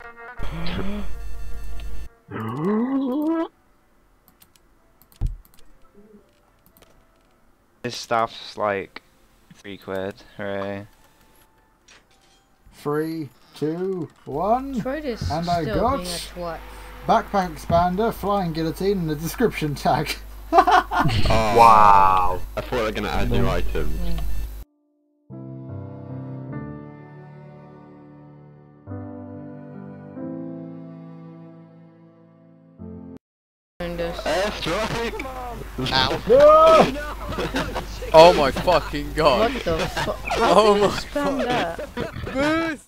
This stuff's like £3, hooray. 3, 2, 1. Troy's And I still got being a twat. backpack expander, flying guillotine, and a description tag. Oh, Wow. I thought they were going to add new items. Airstrike! Ow. No! Oh my fucking god. What the fuck? Oh my Spam god. that. Booth!